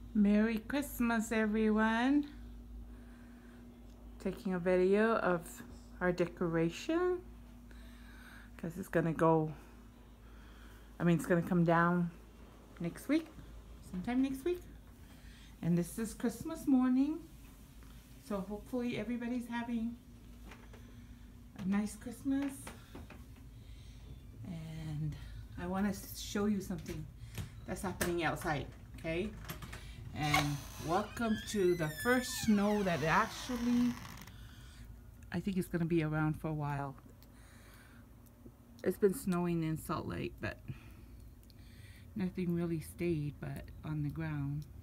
Merry Christmas, everyone. Taking a video of our decoration because it's gonna it's gonna come down next week, sometime next week. And this is Christmas morning, so hopefully everybody's having a nice Christmas. And I want to show you something that's happening outside, okay? And welcome to the first snow that actually, I think it's going to be around for a while. It's been snowing in Salt Lake, but nothing really stayed but on the ground.